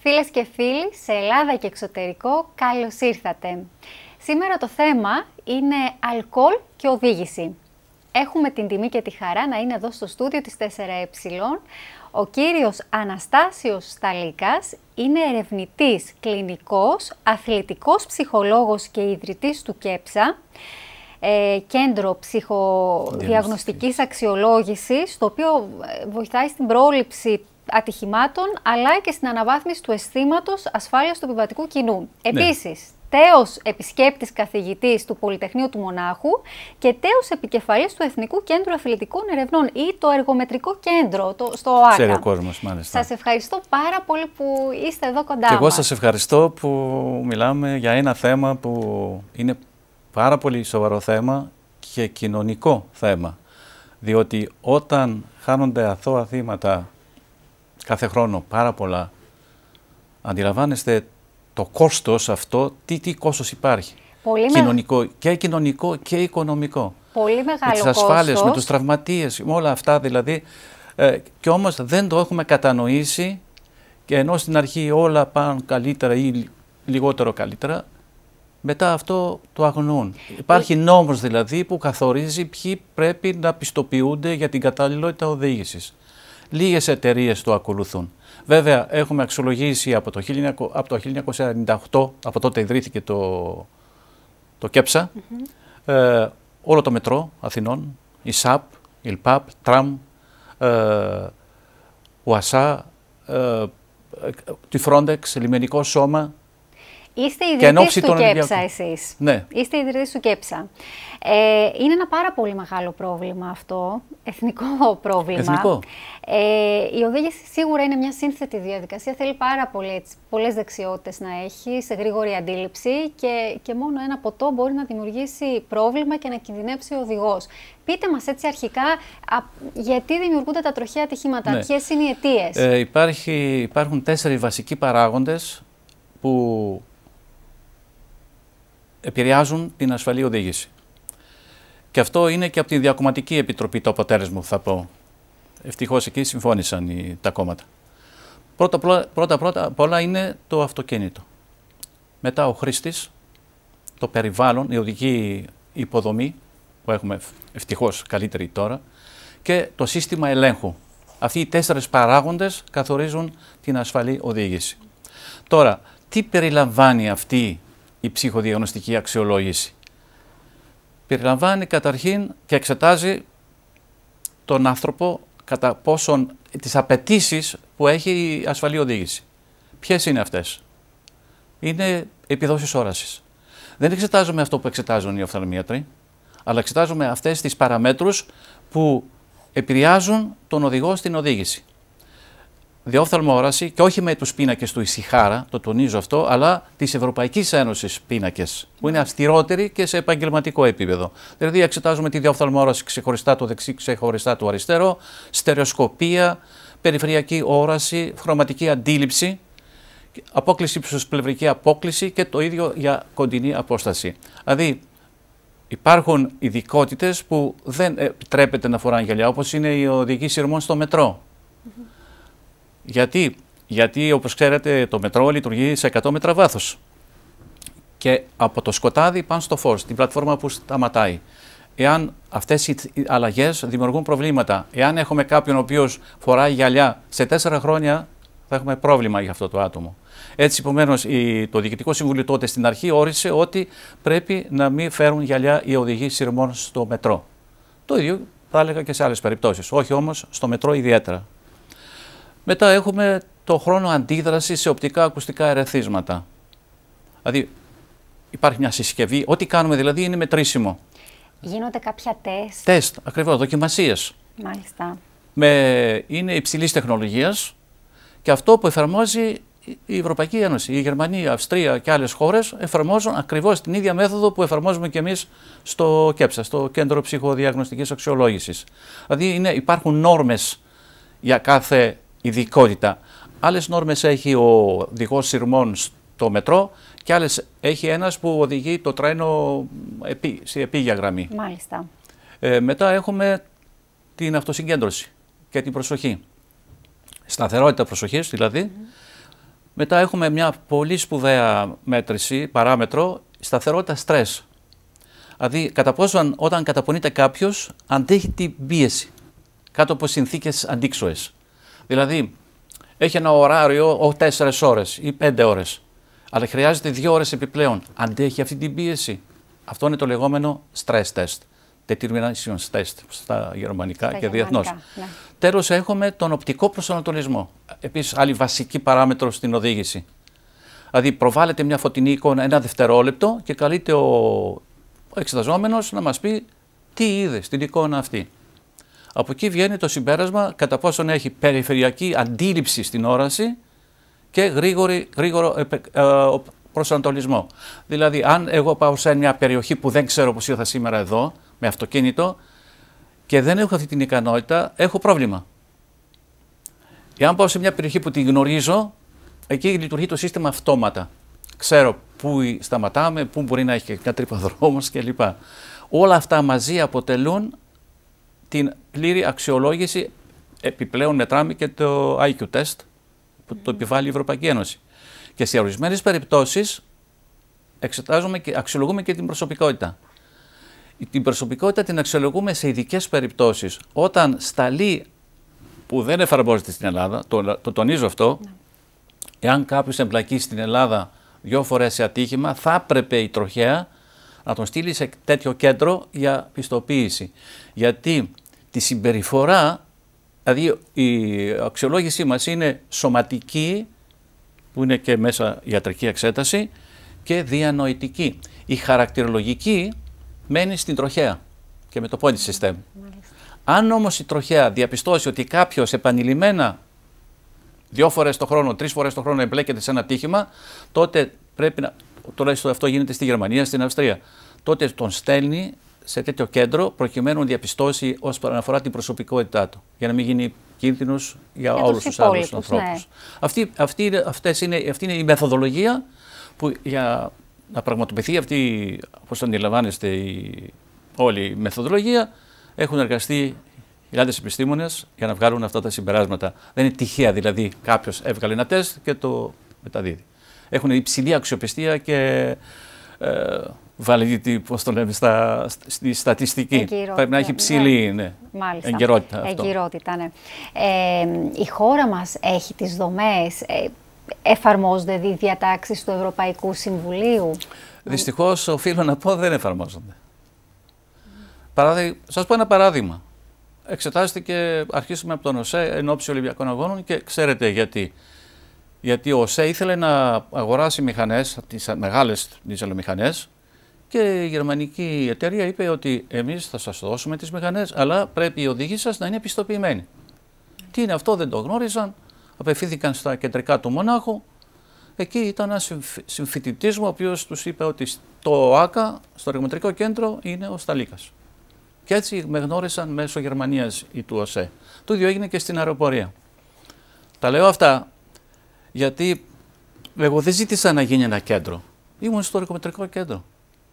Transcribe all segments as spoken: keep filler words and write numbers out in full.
Φίλες και φίλοι σε Ελλάδα και εξωτερικό, καλώς ήρθατε. Σήμερα το θέμα είναι αλκοόλ και οδήγηση. Έχουμε την τιμή και τη χαρά να είναι εδώ στο στούντιο της τέσσερα ε. Ο κύριος Αναστάσιος Σταλίκας είναι ερευνητής, κλινικός, αθλητικός ψυχολόγος και ιδρυτής του ΚΕΠΣΑ, ε, κέντρο ψυχοδιαγνωστικής αξιολόγησης, το οποίο βοηθάει στην πρόληψη ατυχημάτων, αλλά και στην αναβάθμιση του αισθήματος ασφάλειας του επιβατικού κοινού. Ναι. Επίσης, τέος επισκέπτης καθηγητής του Πολυτεχνείου του Μονάχου και τέος επικεφαλής του Εθνικού Κέντρου Αθλητικών Ερευνών ή το Εργομετρικό Κέντρο το, στο ΟΑΚΑ. Ξέρει ο κόσμος, μάλιστα. Σας ευχαριστώ πάρα πολύ που είστε εδώ κοντά μας. Και εγώ σας ευχαριστώ που μιλάμε για ένα θέμα που είναι πάρα πολύ σοβαρό θέμα και κοινωνικό θέμα. Διότι όταν χάνονται αθώα θύματα κάθε χρόνο πάρα πολλά, αντιλαμβάνεστε το κόστος αυτό, τι, τι κόστος υπάρχει. Πολύ κοινωνικό, με... και κοινωνικό και οικονομικό. Πολύ μεγάλο με τις ασφάλειες, κόστος. Με τους τραυματίες, με όλα αυτά δηλαδή. Ε, και όμως δεν το έχουμε κατανοήσει και ενώ στην αρχή όλα πάνε καλύτερα ή λιγότερο καλύτερα, μετά αυτό το αγνοούν. Υπάρχει νόμος δηλαδή που καθορίζει ποιοι πρέπει να πιστοποιούνται για την καταλληλότητα οδήγησης. Λίγες εταιρείες το ακολουθούν. Βέβαια, έχουμε αξιολογήσει από το χίλια εννιακόσια ενενήντα οκτώ, από τότε ιδρύθηκε το, το ΚΕΠΣΑ, mm-hmm. ε, όλο το μετρό Αθηνών, η ΣΑΠ, η ΕΛΠΑΠ, τραμ, ε, ΟΑΣΑ, ε, τη Frontex, λιμενικό σώμα. Είστε ιδρυτής του ΚΕΠΣΑ εσείς. Ναι. Είστε ιδρυτής του ΚΕΠΣΑ. Ε, είναι ένα πάρα πολύ μεγάλο πρόβλημα αυτό, εθνικό πρόβλημα. Εθνικό. Ε, η οδήγηση σίγουρα είναι μια σύνθετη διαδικασία, θέλει πάρα πολλές δεξιότητες να έχει, σε γρήγορη αντίληψη και, και μόνο ένα ποτό μπορεί να δημιουργήσει πρόβλημα και να κινδυνεύσει ο οδηγός. Πείτε μας έτσι αρχικά, α, γιατί δημιουργούνται τα τροχαία ατυχήματα, ναι. Ποιες είναι οι αιτίες. Ε, υπάρχει, υπάρχουν τέσσερις βασικοί παράγοντες που επηρεάζουν την ασφαλή οδήγηση. Και αυτό είναι και από τη Διακομματική Επιτροπή το αποτέλεσμα που θα πω. Ευτυχώς εκεί συμφώνησαν οι, τα κόμματα. Πρώτα, πρώτα, πρώτα απ' όλα είναι το αυτοκίνητο. Μετά ο χρήστης, το περιβάλλον, η οδική υποδομή, που έχουμε ευτυχώς καλύτερη τώρα, και το σύστημα ελέγχου. Αυτοί οι τέσσερις παράγοντες καθορίζουν την ασφαλή οδήγηση. Τώρα, τι περιλαμβάνει αυτή η ψυχοδιαγνωστική αξιολόγηση? Περιλαμβάνει καταρχήν και εξετάζει τον άνθρωπο κατά πόσον τις απαιτήσεις που έχει η ασφαλή οδήγηση. Ποιες είναι αυτές? Είναι επιδόσεις όρασης. Δεν εξετάζουμε αυτό που εξετάζουν οι οφθαλμίατροι, αλλά εξετάζουμε αυτές τις παραμέτρους που επηρεάζουν τον οδηγό στην οδήγηση. Διόφθαλμο όραση και όχι με τους πίνακες του Ησυχάρα, το τονίζω αυτό, αλλά της Ευρωπαϊκής Ένωσης πίνακες, που είναι αυστηρότεροι και σε επαγγελματικό επίπεδο. Δηλαδή εξετάζουμε τη διόφθαλμο όραση ξεχωριστά το δεξί, ξεχωριστά το αριστερό, στερεοσκοπία, περιφερειακή όραση, χρωματική αντίληψη, απόκληση προς πλευρική απόκληση και το ίδιο για κοντινή απόσταση. Δηλαδή υπάρχουν ειδικότητες που δεν επιτρέπεται να φοράνε γυαλιά, όπως είναι η οδηγή σειρμών στο μετρό. Mm-hmm. Γιατί, γιατί όπως ξέρετε το μετρό λειτουργεί σε εκατό μέτρα βάθος και από το σκοτάδι πάνε στο φως, την πλατφόρμα που σταματάει. Εάν αυτές οι αλλαγές δημιουργούν προβλήματα, εάν έχουμε κάποιον ο οποίος φοράει γυαλιά, σε τέσσερα χρόνια θα έχουμε πρόβλημα για αυτό το άτομο. Έτσι, επομένως, το Διοικητικό Συμβούλιο τότε στην αρχή όρισε ότι πρέπει να μην φέρουν γυαλιά οι οδηγοί σειρμών στο μετρό. Το ίδιο θα έλεγα και σε άλλες περιπτώσεις, όχι όμως στο μετρό ιδιαίτερα. Μετά έχουμε το χρόνο αντίδραση σε οπτικά ακουστικά ερεθίσματα. Δηλαδή υπάρχει μια συσκευή, ό,τι κάνουμε δηλαδή είναι μετρήσιμο. Γίνονται κάποια τεστ. Τεστ, ακριβώς, δοκιμασίες. Μάλιστα. Με, είναι υψηλής τεχνολογίας και αυτό που εφαρμόζει η Ευρωπαϊκή Ένωση, η Γερμανία, η Αυστρία και άλλες χώρες εφαρμόζουν ακριβώς την ίδια μέθοδο που εφαρμόζουμε και εμείς στο ΚΕΠΣΑ, στο Κέντρο Ψυχοδιαγνωστικής Αξιολόγησης. Δηλαδή είναι, υπάρχουν νόρμες για κάθε ειδικότητα. Άλλες νόρμες έχει ο οδηγός σειρμών στο μετρό και άλλες έχει ένας που οδηγεί το τρένο επί, σε επίγεια γραμμή. Μάλιστα. Ε, μετά έχουμε την αυτοσυγκέντρωση και την προσοχή. Σταθερότητα προσοχής δηλαδή, mm-hmm. Μετά έχουμε μια πολύ σπουδαία μέτρηση, παράμετρο, σταθερότητα στρες. Δηλαδή, κατά πόσο όταν καταπονείται κάποιος, αντέχει την πίεση κάτω από συνθήκες αντίξωες. Δηλαδή, έχει ένα ωράριο τέσσερις ώρες ή πέντε ώρες, αλλά χρειάζεται δύο ώρες επιπλέον. Αντέχει αυτή την πίεση. Αυτό είναι το λεγόμενο stress test. Determination test στα γερμανικά στα και διεθνώς. Ναι. Τέλος, έχουμε τον οπτικό προσανατολισμό. Επίσης, άλλη βασική παράμετρο στην οδήγηση. Δηλαδή, προβάλλεται μια φωτεινή εικόνα ένα δευτερόλεπτο και καλείται ο, ο εξεταζόμενος να μας πει τι είδε στην εικόνα αυτή. Από εκεί βγαίνει το συμπέρασμα κατά πόσον έχει περιφερειακή αντίληψη στην όραση και γρήγορη, γρήγορο ε, ε, προσανατολισμό. Δηλαδή, αν εγώ πάω σε μια περιοχή που δεν ξέρω πώς ήρθα σήμερα εδώ, με αυτοκίνητο, και δεν έχω αυτή την ικανότητα, έχω πρόβλημα. Εάν πάω σε μια περιοχή που τη γνωρίζω, εκεί λειτουργεί το σύστημα αυτόματα. Ξέρω πού σταματάμε, πού μπορεί να έχει και μια τρύπα δρόμος κλπ. Όλα αυτά μαζί αποτελούν την πλήρη αξιολόγηση. Επιπλέον μετράμε και το άι κιου test που το επιβάλλει η Ευρωπαϊκή Ένωση. Και σε ορισμένες περιπτώσεις εξετάζουμε και αξιολογούμε και την προσωπικότητα. Την προσωπικότητα την αξιολογούμε σε ειδικές περιπτώσεις. Όταν σταλεί που δεν εφαρμόζεται στην Ελλάδα, το, το τονίζω αυτό, ναι. Εάν κάποιος εμπλακεί στην Ελλάδα δύο φορές σε ατύχημα, θα έπρεπε η τροχέα να τον στείλει σε τέτοιο κέντρο για πιστοποίηση. Γιατί τη συμπεριφορά, δηλαδή η αξιολόγησή μας είναι σωματική, που είναι και μέσα ιατρική εξέταση, και διανοητική. Η χαρακτηρολογική μένει στην τροχέα και με το point system. Αν όμως η τροχέα διαπιστώσει ότι κάποιος επανειλημμένα δύο φορές το χρόνο, τρεις φορές το χρόνο εμπλέκεται σε ένα ατύχημα, τότε πρέπει να, τουλάχιστον αυτό γίνεται στη Γερμανία, στην Αυστρία, τότε τον στέλνει σε τέτοιο κέντρο προκειμένου να διαπιστώσει ως παραφορά την προσωπικότητά του, για να μην γίνει κίνδυνος για, για όλους τους άλλους ανθρώπους. Ναι. Αυτή, αυτή, αυτές είναι, αυτή είναι η μεθοδολογία που για να πραγματοποιηθεί αυτή, όπως αντιλαμβάνεστε, η, όλη η μεθοδολογία, έχουν εργαστεί χιλιάδες επιστήμονες για να βγάλουν αυτά τα συμπεράσματα. Δεν είναι τυχαία δηλαδή κάποιος έβγαλε ένα τεστ και το μεταδίδει. Έχουν υψηλή αξιοπιστία και ε, validity, πώς το λέμε, στα, στη στατιστική. Εγκυρότητα. Πρέπει να έχει υψηλή ναι. Ναι, εγκυρότητα. Αυτό. Εγκυρότητα, ναι. Ε, η χώρα μας έχει τις δομές, ε, εφαρμόζονται οι διατάξεις του Ευρωπαϊκού Συμβουλίου. Δυστυχώς, οφείλω να πω, δεν εφαρμόζονται. Παράδει, σας πω ένα παράδειγμα. Εξετάστηκε, αρχίσαμε από τον ΟΣΕ εν ώψη Ολυμπιακών Αγώνων και ξέρετε γιατί. Γιατί ο ΟΣΕ ήθελε να αγοράσει μηχανές, τις μεγάλες διζελομηχανές, και η γερμανική εταιρεία είπε ότι εμείς θα σας δώσουμε τις μηχανές, αλλά πρέπει οι οδηγοί σας να είναι επιστοποιημένοι. Mm. Τι είναι αυτό, δεν το γνώριζαν, απευθύνθηκαν στα κεντρικά του Μονάχου. Εκεί ήταν ένα συμφοιτητής μου, ο οποίος τους είπε ότι στο ΆΚΑ, στο εργομετρικό κέντρο, είναι ο Σταλίκας. Και έτσι με γνώρισαν μέσω Γερμανίας ή του ΟΣΕ. Το ίδιο έγινε και στην αεροπορία. Τα λέω αυτά γιατί εγώ δεν ζήτησα να γίνει ένα κέντρο. Ήμουν στο εργομετρικό κέντρο.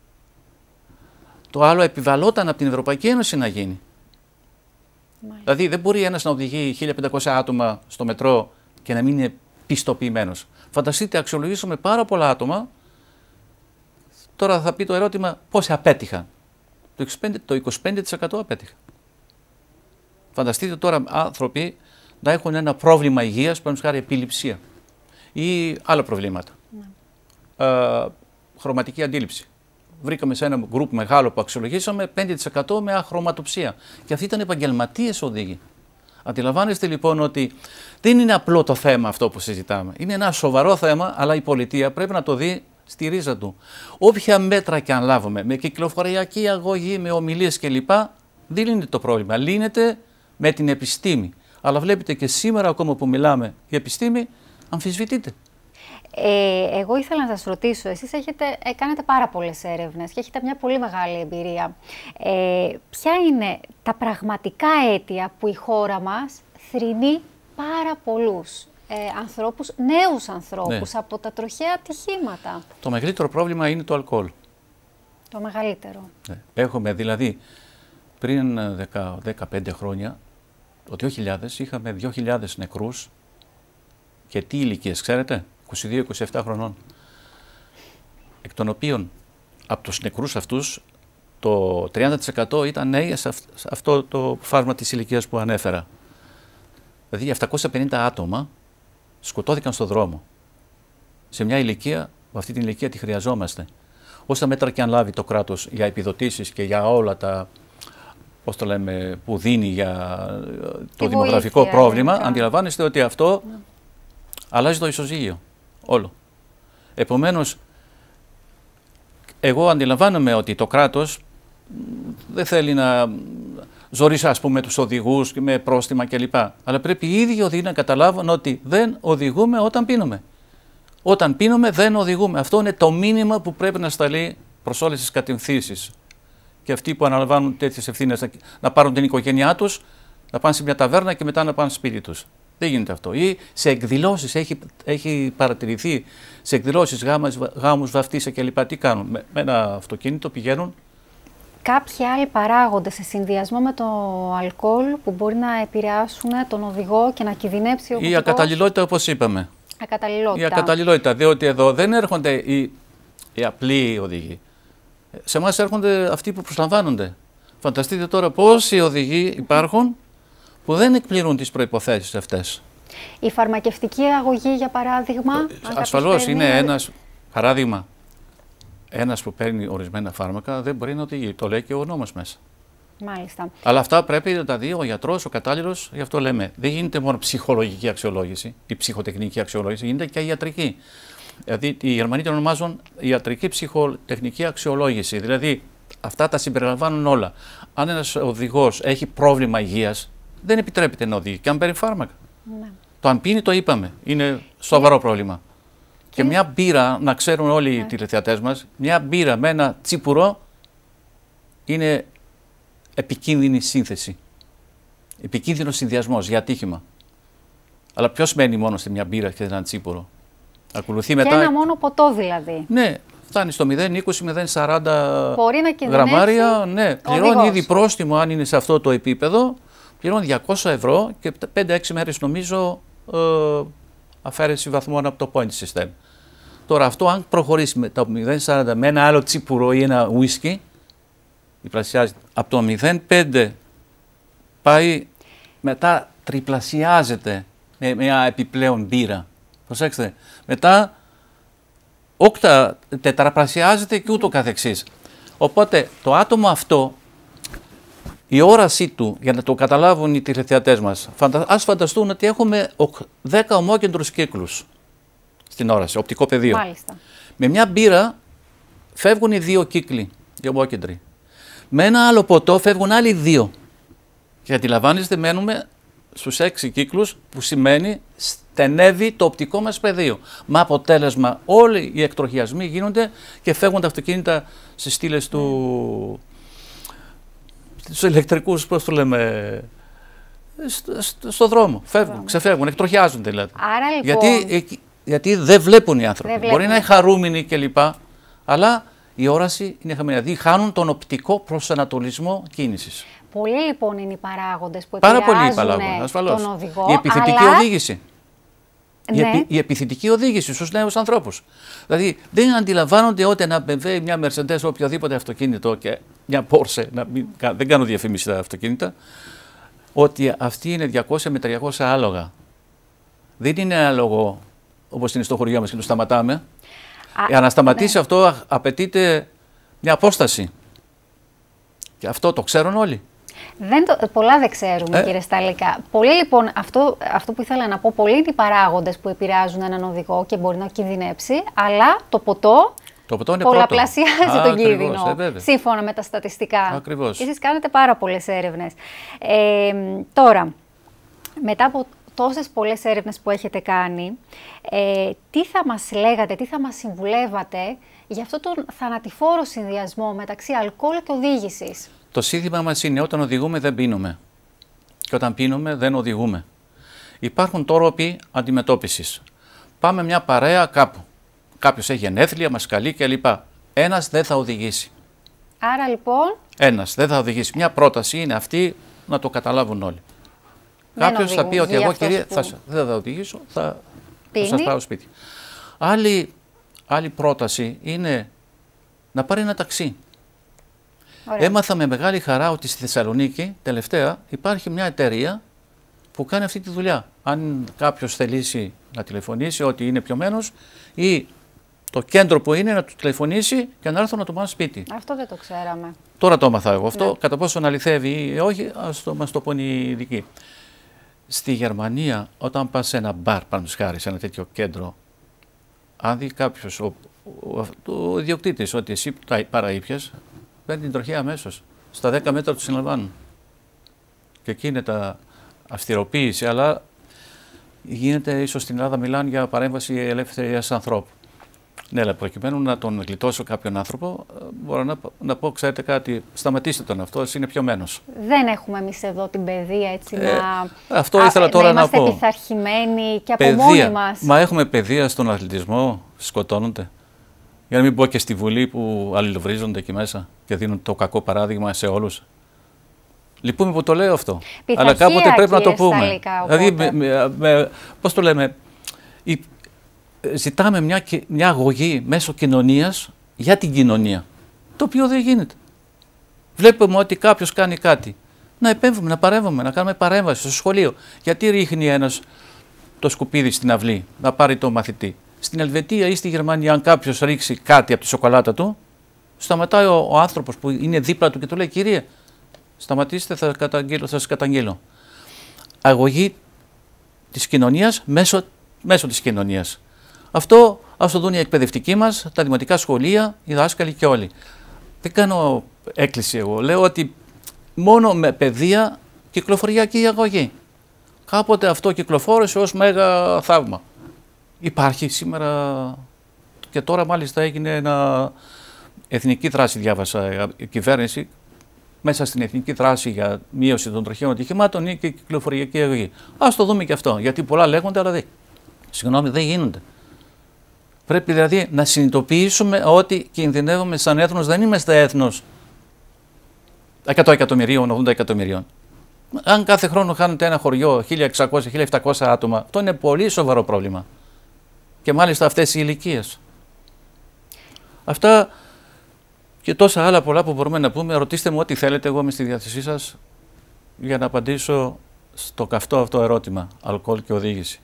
Το άλλο επιβαλόταν από την Ευρωπαϊκή Ένωση να γίνει. Μάλιστα. Δηλαδή δεν μπορεί ένας να οδηγεί χίλια πεντακόσια άτομα στο μετρό και να μην είναι πιστοποιημένος. Φανταστείτε, αξιολογήσουμε πάρα πολλά άτομα. Τώρα θα πει το ερώτημα πόσοι απέτυχαν. Το είκοσι πέντε τοις εκατό απέτυχαν. Φανταστείτε τώρα άνθρωποι να έχουν ένα πρόβλημα υγείας, παραδείγματος χάρη επιληψία ή άλλα προβλήματα. Ναι. Ε, χρωματική αντίληψη. Βρήκαμε σε ένα γκρουπ μεγάλο που αξιολογήσαμε πέντε τοις εκατό με αχρωματοψία. Και αυτοί ήταν επαγγελματίες οδηγοί. Αντιλαμβάνεστε λοιπόν ότι δεν είναι απλό το θέμα αυτό που συζητάμε. Είναι ένα σοβαρό θέμα, αλλά η πολιτεία πρέπει να το δει στη ρίζα του. Όποια μέτρα και αν λάβουμε, με κυκλοφοριακή αγωγή, με ομιλίες κλπ., δεν λύνεται το πρόβλημα. Λύνεται με την επιστήμη. Αλλά βλέπετε και σήμερα ακόμα που μιλάμε, η επιστήμη αμφισβητείται. Ε, εγώ ήθελα να σας ρωτήσω, εσείς έχετε, ε, κάνετε πάρα πολλές έρευνες και έχετε μια πολύ μεγάλη εμπειρία. Ε, ποια είναι τα πραγματικά αίτια που η χώρα μας θρηνεί πάρα πολλούς ε, ανθρώπους, νέους ανθρώπους, ναι, από τα τροχαία ατυχήματα? Το μεγαλύτερο πρόβλημα είναι το αλκοόλ. Το μεγαλύτερο. Ναι. Έχουμε δηλαδή πριν δέκα, δεκαπέντε χρόνια, το δύο χιλιάδες, είχαμε δύο χιλιάδες νεκρούς. Και τι ηλικίες, ξέρετε? είκοσι δύο είκοσι επτά χρονών. Εκ των οποίων από τους νεκρούς αυτούς το τριάντα τοις εκατό ήταν νέοι σε αυτό το φάσμα της ηλικίας που ανέφερα. Δηλαδή επτακόσια πενήντα άτομα σκοτώθηκαν στον δρόμο. Σε μια ηλικία, αυτή την ηλικία τη χρειαζόμαστε. Όσα μέτρα και αν λάβει το κράτος για επιδοτήσεις και για όλα τα, πώς το λέμε, που δίνει για το τη δημογραφικό βοήθεια, πρόβλημα, γενικά. Αντιλαμβάνεστε ότι αυτό ναι. αλλάζει το ισοζύγιο όλο. Επομένως, εγώ αντιλαμβάνομαι ότι το κράτος δεν θέλει να ζωρίσει, ας πούμε, τους οδηγούς με πρόστιμα κλπ. Αλλά πρέπει οι ίδιοι οδηγοί να καταλάβουν ότι δεν οδηγούμε όταν πίνουμε. Όταν πίνουμε δεν οδηγούμε. Αυτό είναι το μήνυμα που πρέπει να σταλεί προς όλες τις κατευθύνσεις. Και αυτοί που αναλαμβάνουν τέτοιες ευθύνες να, να πάρουν την οικογένειά τους, να πάνε σε μια ταβέρνα και μετά να πάνε στο σπίτι τους. Δεν γίνεται αυτό. Ή σε εκδηλώσεις, έχει, έχει παρατηρηθεί σε εκδηλώσεις, γάμους, γάμους βαφτίσια κλπ. Τι κάνουν? Με, με ένα αυτοκίνητο πηγαίνουν. Κάποιοι άλλοι παράγοντες σε συνδυασμό με το αλκοόλ που μπορεί να επηρεάσουν τον οδηγό και να κινδυνεύσει ο οδηγός. Η ακαταλληλότητα, όπως είπαμε. Ακαταλληλότητα. Η ακαταλληλότητα, διότι εδώ δεν έρχονται οι, οι απλοί οδηγοί. Σε εμάς έρχονται αυτοί που προσλαμβάνονται. Φανταστείτε τώρα πόσοι οδηγοί υπάρχουν που δεν εκπληρούν τις προϋποθέσεις αυτές. Η φαρμακευτική αγωγή, για παράδειγμα. Ασφαλώς είναι ένας παράδειγμα. Ένας που παίρνει ορισμένα φάρμακα δεν μπορεί να οδηγεί. Το λέει και ο νόμος μέσα. Μάλιστα. Αλλά αυτά πρέπει να τα δει ο γιατρός, ο κατάλληλος. Γι' αυτό λέμε, δεν γίνεται μόνο ψυχολογική αξιολόγηση, η ψυχοτεχνική αξιολόγηση, γίνεται και η ιατρική. Δηλαδή, οι Γερμανοί την ονομάζουν ιατρική ψυχοτεχνική αξιολόγηση. Δηλαδή, αυτά τα συμπεριλαμβάνουν όλα. Αν ένας οδηγός έχει πρόβλημα υγείας, δεν επιτρέπεται να οδηγεί και αν παίρνει φάρμακα. Ναι. Το αν πίνει, το είπαμε, είναι σοβαρό και... πρόβλημα. Και... και μια μπύρα, να ξέρουν όλοι ναι. οι τηλεθεατές μας, μια μπύρα με ένα τσίπουρο είναι επικίνδυνη σύνθεση. Επικίνδυνος συνδυασμός για ατύχημα. Αλλά ποιος μένει μόνο σε μια μπύρα και έναν τσίπουρο? Ακολουθεί μετά. Και ένα μόνο ποτό δηλαδή. Ναι, φτάνει στο μηδέν είκοσι με μηδέν σαράντα γραμμάρια. Ναι, πληρώνει ήδη πρόστιμο αν είναι σε αυτό το επίπεδο. Πληρώνει διακόσια ευρώ και πέντε έξι μέρες νομίζω ε, αφαίρεση βαθμών από το point system. Τώρα αυτό αν προχωρήσει με το μηδέν σαράντα με ένα άλλο τσίπουρο ή ένα whisky, διπλασιάζει από το μηδέν κόμμα πέντε πάει μετά τριπλασιάζεται με μια επιπλέον μπύρα. Προσέξτε, μετά όκτα, τετραπλασιάζεται και ούτω καθεξής. Οπότε το άτομο αυτό, η όρασή του, για να το καταλάβουν οι τηλεθεατές μας, φαντα... ας φανταστούν ότι έχουμε δέκα ομόκεντρους κύκλους στην όραση, οπτικό πεδίο. Μάλιστα. Με μια μπύρα φεύγουν οι δύο κύκλοι, οι ομόκεντροι. Με ένα άλλο ποτό φεύγουν άλλοι δύο. Και αντιλαμβάνεστε, μένουμε στους έξι κύκλους, που σημαίνει στενεύει το οπτικό μας πεδίο. Με αποτέλεσμα όλοι οι εκτροχιασμοί γίνονται και φεύγουν τα αυτοκίνητα στις στήλες mm. του... στους ηλεκτρικούς, πώς το λέμε, στο, στο, στο δρόμο. Φεύγουν, ξεφεύγουν, εκτροχιάζονται δηλαδή. Άρα, λοιπόν... γιατί, γιατί δεν βλέπουν οι άνθρωποι. Δεν Μπορεί βλέπουν. Να είναι χαρούμενοι κλπ. Αλλά η όραση είναι χαμένη. Δηλαδή χάνουν τον οπτικό προσανατολισμό κίνησης. Πολλοί λοιπόν είναι οι παράγοντες που Πάρα επηρεάζουν τον οδηγό. Η επιθετική αλλά... οδήγηση. Ναι. Η, επι, η επιθετική οδήγηση στους νέους ανθρώπους. Δηλαδή δεν αντιλαμβάνονται ότι ένα μπι εμ ντάμπλιου, μια Mercedes, οποιοδήποτε αυτοκίνητο και μια Porsche, να μην, δεν κάνω διαφήμιση στα αυτοκίνητα, ότι αυτή είναι διακόσια με τριακόσια άλογα. Δεν είναι άλογο όπως είναι στο χωριό μας και το σταματάμε. Α, Για να σταματήσει ναι. αυτό απαιτείται μια απόσταση. Και αυτό το ξέρουν όλοι. Δεν το, πολλά δεν ξέρουμε, ε. κύριε Σταλίκα. Πολλοί, λοιπόν, αυτό, αυτό που ήθελα να πω, πολλοί είναι οι παράγοντες που επηρεάζουν έναν οδηγό και μπορεί να κινδυνεύσει, αλλά το ποτό, το ποτό είναι πολλαπλασιάζει Α, τον ακριβώς, κίνδυνο, ε, σύμφωνα με τα στατιστικά. Ακριβώς. Εσείς κάνετε πάρα πολλές έρευνες. Ε, τώρα, μετά από τόσες πολλές έρευνες που έχετε κάνει, ε, τι θα μας λέγατε, τι θα μας συμβουλεύατε για αυτό τον θανατηφόρο συνδυασμό μεταξύ αλκοόλ και οδήγησης? Το σύνθημα μας είναι όταν οδηγούμε δεν πίνουμε και όταν πίνουμε δεν οδηγούμε. Υπάρχουν τρόποι αντιμετώπισης. Πάμε μια παρέα κάπου. Κάποιος έχει γενέθλια, μας καλεί κλπ. Ένας δεν θα οδηγήσει. Άρα λοιπόν... Ένας δεν θα οδηγήσει. Μια πρόταση είναι αυτή να το καταλάβουν όλοι. Κάποιος θα πει ότι εγώ κυρία που... θα, δεν θα οδηγήσω, θα, θα σας πάω σπίτι. Άλλη, άλλη πρόταση είναι να πάρει ένα ταξί. Ωραία. Έμαθα με μεγάλη χαρά ότι στη Θεσσαλονίκη τελευταία υπάρχει μια εταιρεία που κάνει αυτή τη δουλειά. Αν κάποιος θελήσει να τηλεφωνήσει ότι είναι πιωμένος ή το κέντρο που είναι να του τηλεφωνήσει και να έρθουν να του πάνε σπίτι. Αυτό δεν το ξέραμε. Τώρα το έμαθα εγώ. Αυτό ναι. κατά πόσο αληθεύει ή όχι, ας το, μας το πούν οι ειδικοί. Στη Γερμανία, όταν πας σε ένα μπαρ, πάνω χάρη, σε ένα τέτοιο κέντρο, αν δει κάποιος, ο, ο, ο, ο ιδιοκτήτης, ότι εσύ παραείπιες, παίρνει την τροχέα αμέσως. Στα δέκα μέτρα του συλλαμβάνουν. Και εκεί είναι τα αυστηροποίηση, αλλά γίνεται, ίσως στην Ελλάδα μιλάνε για παρέμβαση ελεύθερης ανθρώπου. Ναι, αλλά προκειμένου να τον γλιτώσω κάποιον άνθρωπο, μπορώ να, να πω, ξέρετε κάτι, σταματήστε τον αυτό, είναι πιωμένος. Δεν έχουμε εμείς εδώ την παιδεία έτσι ε, να, αυτό ήθελα α, τώρα να είμαστε να πω. Πειθαρχημένοι και από παιδεία. μόνοι μας. Μα έχουμε παιδεία στον αθλητισμό, σκοτώνονται. Για να μην πω και στη Βουλή που αλληλοβρίζονται εκεί μέσα και δίνουν το κακό παράδειγμα σε όλους. Λυπούμε που το λέω αυτό. Πειθαρχία, αλλά κάποτε πρέπει να το πούμε. Σταλικά, δηλαδή, με, με, με, πώς το λέμε, η, ζητάμε μια, μια αγωγή μέσω κοινωνίας για την κοινωνία. Το οποίο δεν γίνεται. Βλέπουμε ότι κάποιος κάνει κάτι. Να επέμβουμε, να παρέμβουμε, να κάνουμε παρέμβαση στο σχολείο. Γιατί ρίχνει ένας το σκουπίδι στην αυλή να πάρει το μαθητή. Στην Ελβετία ή στη Γερμανία, αν κάποιος ρίξει κάτι από τη σοκολάτα του, σταματάει ο, ο άνθρωπος που είναι δίπλα του και του λέει: Κύριε, σταματήστε, θα, καταγγείλω, θα σας καταγγείλω. Αγωγή της κοινωνίας μέσω, μέσω της κοινωνίας. Αυτό ας το δουν οι εκπαιδευτικοί μας, τα δημοτικά σχολεία, οι δάσκαλοι και όλοι. Δεν κάνω έκκληση εγώ. Λέω ότι μόνο με παιδεία κυκλοφοριακή αγωγή. Κάποτε αυτό κυκλοφόρησε ως μέγα θαύμα. Υπάρχει σήμερα και τώρα μάλιστα έγινε ένα εθνική δράση, διάβασα, η κυβέρνηση μέσα στην εθνική δράση για μείωση των τροχαίων ατυχημάτων ή και κυκλοφοριακή αγωγή. Ας το δούμε και αυτό, γιατί πολλά λέγονται, αλλά δεν, συγγνώμη, δεν γίνονται. Πρέπει δηλαδή να συνειδητοποιήσουμε ότι κινδυνεύουμε σαν έθνος, δεν είμαστε έθνος εκατό εκατομμυρίων, ογδόντα εκατομμυρίων. Αν κάθε χρόνο χάνεται ένα χωριό χίλια εξακόσια με χίλια επτακόσια άτομα, αυτό είναι πολύ σοβαρό πρόβλημα. Και μάλιστα αυτές οι ηλικίες. Αυτά και τόσα άλλα πολλά που μπορούμε να πούμε. Ρωτήστε μου ό,τι θέλετε, εγώ είμαι στη διάθεσή σας για να απαντήσω στο καυτό αυτό ερώτημα, αλκοόλ και οδήγηση.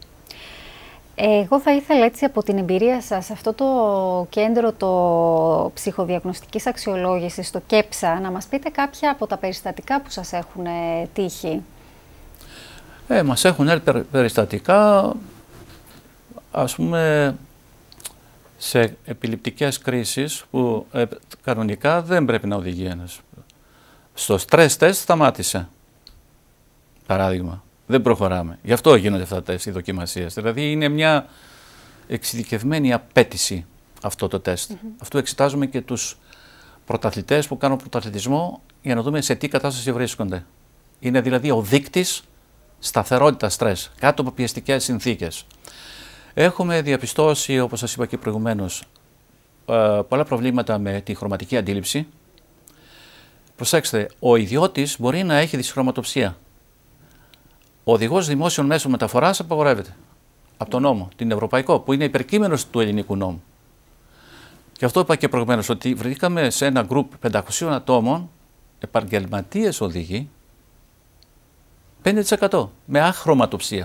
Εγώ θα ήθελα έτσι από την εμπειρία σας, αυτό το κέντρο το ψυχοδιαγνωστικής αξιολόγησης, το ΚΕΠΣΑ, να μας πείτε κάποια από τα περιστατικά που σας έχουν τύχει. Ε, μας έχουν έρθει περιστατικά, ας πούμε, σε επιληπτικές κρίσεις που ε, κανονικά δεν πρέπει να οδηγεί ένας. Στο stress test σταμάτησε, παράδειγμα. Δεν προχωράμε. Γι' αυτό γίνονται αυτά τα τεστ, οι δοκιμασίες. Δηλαδή είναι μια εξειδικευμένη απέτηση αυτό το τεστ. Mm-hmm. Αυτό εξετάζουμε και τους πρωταθλητές που κάνουν πρωταθλητισμό για να δούμε σε τι κατάσταση βρίσκονται. Είναι δηλαδή ο δείκτης σταθερότητα στρες, κάτω από πιεστικές συνθήκες. Έχουμε διαπιστώσει, όπως σας είπα και προηγουμένως, πολλά προβλήματα με τη χρωματική αντίληψη. Προσέξτε, ο ιδιώτης μπορεί να έχει δυσχρωματοψία. Ο οδηγός δημόσιων μέσων μεταφοράς απαγορεύεται από τον νόμο, την ευρωπαϊκό, που είναι υπερκείμενος του ελληνικού νόμου. Και αυτό είπα και προηγουμένως, ότι βρήκαμε σε ένα γκρουπ πεντακοσίων ατόμων, επαγγελματίες οδηγοί, πέντε τοις εκατό με αχρωματοψία.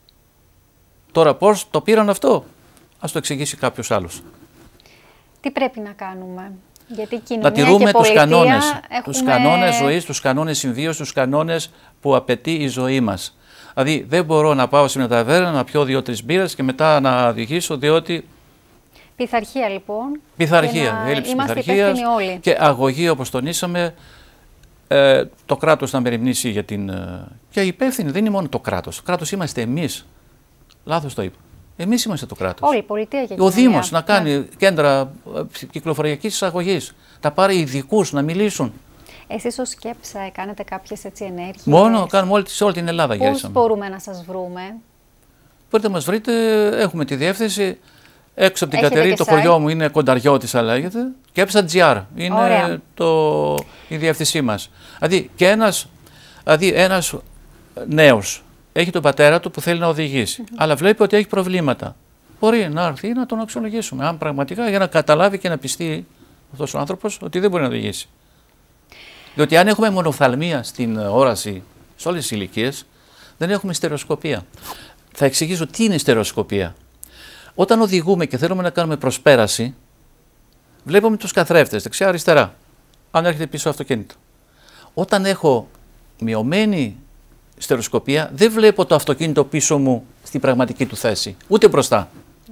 Τώρα πώς το πήραν αυτό, ας το εξηγήσει κάποιος άλλος. Τι πρέπει να κάνουμε? Γιατί η κοινωνία να τηρούμε και τους κανόνες, έχουμε... τους κανόνες ζωής, τους κανόνες συμβίωσης, τους κανόνες που απαιτεί η ζωή μας. Δηλαδή δεν μπορώ να πάω σε μια ταβέρνα να πιω δύο-τρεις μπύρες και μετά να οδηγήσω, διότι... Πειθαρχία λοιπόν. Πειθαρχία, έλλειψη πειθαρχίας και αγωγή, όπως τονίσαμε, ε, το κράτος να μεριμνήσει για την... Ε, και υπεύθυνοι δεν είναι μόνο το κράτος. Το κράτος είμαστε εμείς. Λάθος το είπα. Εμείς είμαστε το κράτος. Όλη η πολιτεία και η Ο Δήμος να κάνει ναι. κέντρα κυκλοφοριακής εισαγωγής, να πάρει ειδικούς να μιλήσουν. Εσείς ως ΚΕΠΣΑ κάνετε κάποιες έτσι ενέργειες? Μόνο, κάνουμε όλη, σε όλη την Ελλάδα. Πώς γυρίσαμε. μπορούμε να σας βρούμε? Μπορείτε να μας βρείτε, έχουμε τη διεύθυνση. Έξω από την Κατερίνη, το χωριό μου είναι Κονταριώτης, λέγεται. ΚΕΠΣΑ τζι αρ είναι το, η διεύθυνσή μας. Δηλαδή, και ένας, δηλαδή ένας νέος έχει τον πατέρα του που θέλει να οδηγήσει, mm-hmm. αλλά βλέπει ότι έχει προβλήματα. μπορεί να έρθει να τον αξιολογήσουμε. Αν πραγματικά για να καταλάβει και να πιστεί αυτός ο άνθρωπος ότι δεν μπορεί να οδηγήσει. Διότι αν έχουμε μονοφθαλμία στην όραση σε όλες τις ηλικίες, δεν έχουμε στερεοσκοπία. Θα εξηγήσω τι είναι η στερεοσκοπία. Όταν οδηγούμε και θέλουμε να κάνουμε προσπέραση, βλέπουμε τους καθρέφτες δεξιά-αριστερά, αν έρχεται πίσω αυτοκίνητο. Όταν έχω μειωμένη στερεοσκοπία, δεν βλέπω το αυτοκίνητο πίσω μου στην πραγματική του θέση, ούτε μπροστά. Mm,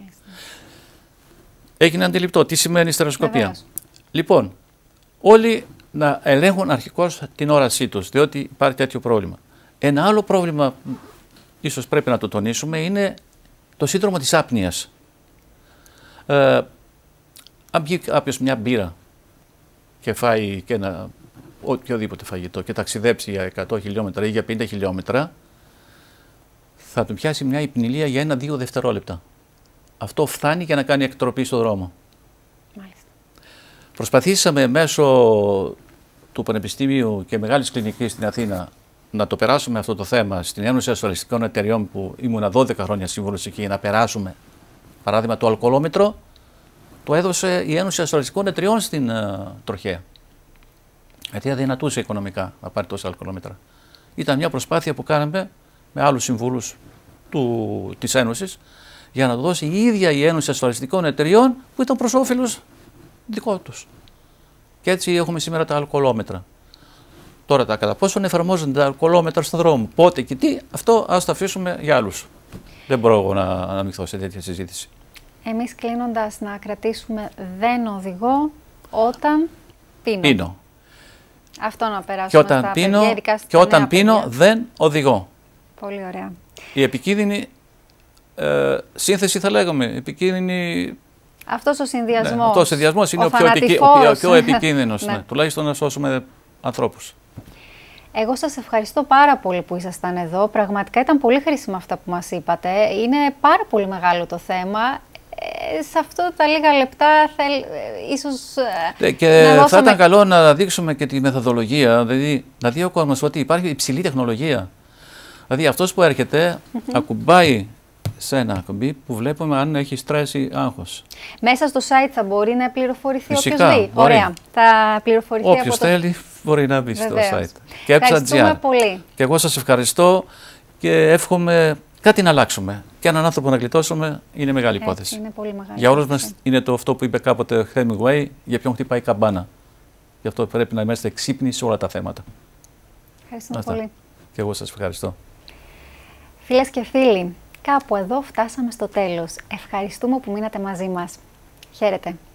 Έγινε αντιληπτό τι σημαίνει στερεοσκοπία. Βεβαίως. Λοιπόν, όλοι να ελέγχουν αρχικώς την όρασή τους, διότι υπάρχει τέτοιο πρόβλημα. Ένα άλλο πρόβλημα, ίσως πρέπει να το τονίσουμε, είναι το σύνδρομο της άπνοιας. Ε, αν πιει κάποιος μια μπύρα και φάει και ένα οποιοδήποτε φαγητό και ταξιδέψει για εκατό χιλιόμετρα ή για πενήντα χιλιόμετρα, θα του πιάσει μια υπνηλία για ένα-δύο δευτερόλεπτα. Αυτό φτάνει για να κάνει εκτροπή στον δρόμο. Μάλιστα. Προσπαθήσαμε μέσω του Πανεπιστήμιου και Μεγάλης Κλινικής στην Αθήνα να το περάσουμε αυτό το θέμα στην Ένωση Ασφαλιστικών Εταιριών, που ήμουνα δώδεκα χρόνια σύμβουλος εκεί, για να περάσουμε. Παράδειγμα, το αλκοολόμετρο το έδωσε η Ένωση Ασφαλιστικών Εταιριών στην uh, τροχέα. Γιατί αδυνατούσε οικονομικά να πάρει τόσα αλκοολόμετρα. Ήταν μια προσπάθεια που κάναμε με άλλους συμβούλους του, της Ένωσης για να το δώσει η ίδια η Ένωση Ασφαλιστικών Εταιριών, που ήταν προς όφελος δικό τους. Και έτσι έχουμε σήμερα τα αλκοολόμετρα. Τώρα τα κατά πόσον εφαρμόζονται τα αλκοολόμετρα στον δρόμο, πότε και τι, αυτό ας το αφήσουμε για άλλους. Δεν μπορώ εγώ να αναμειχθώ σε τέτοια συζήτηση. Εμείς κλείνοντας να κρατήσουμε δεν οδηγώ όταν πίνω. Πίνω. Αυτό να περάσουμε και όταν στα πίνω, παιδιά, ειδικά και όταν πίνω παιδιά. δεν οδηγώ. Πολύ ωραία. Η επικίνδυνη ε, σύνθεση θα λέγαμε, επικίνδυνη... Αυτός ο συνδυασμός. Ναι, αυτός ο συνδυασμός είναι ο, ο, πιο, επικί, ο πιο επικίνδυνος, ναι. Ναι, τουλάχιστον να σώσουμε ανθρώπους. Εγώ σας ευχαριστώ πάρα πολύ που ήσασταν εδώ. Πραγματικά ήταν πολύ χρήσιμα αυτά που μας είπατε. Είναι πάρα πολύ μεγάλο το θέμα. Ε, σε αυτό τα λίγα λεπτά θέλ, ε, ίσως ε, και να δώσαμε... θα ήταν καλό να δείξουμε και τη μεθοδολογία, δηλαδή να δει ο κόσμος ότι υπάρχει υψηλή τεχνολογία. Δηλαδή αυτός που έρχεται mm-hmm. ακουμπάει σε ένα ακουμπί που βλέπουμε αν έχει στρες ή άγχος. Μέσα στο site θα μπορεί να πληροφορηθεί όποιος δει. Μπορεί. Ωραία. Θα πληροφορηθεί όποιος από το... θέλει μπορεί να μπει στο site. Και ευχαριστούμε πολύ. Και εγώ σας ευχαριστώ και εύχομαι κάτι να αλλάξουμε. Και έναν άνθρωπο να γλιτώσουμε είναι μεγάλη Έτσι, υπόθεση. Είναι πολύ μεγάλη για όλους μας είναι το αυτό που είπε κάποτε ο Hemingway, για ποιον χτυπάει η καμπάνα. Γι' αυτό πρέπει να είμαστε ξύπνοι σε όλα τα θέματα. Ευχαριστούμε Αυτά. πολύ. Και εγώ σας ευχαριστώ. Φίλες και φίλοι, κάπου εδώ φτάσαμε στο τέλος. Ευχαριστούμε που μείνατε μαζί μας. Χαίρετε.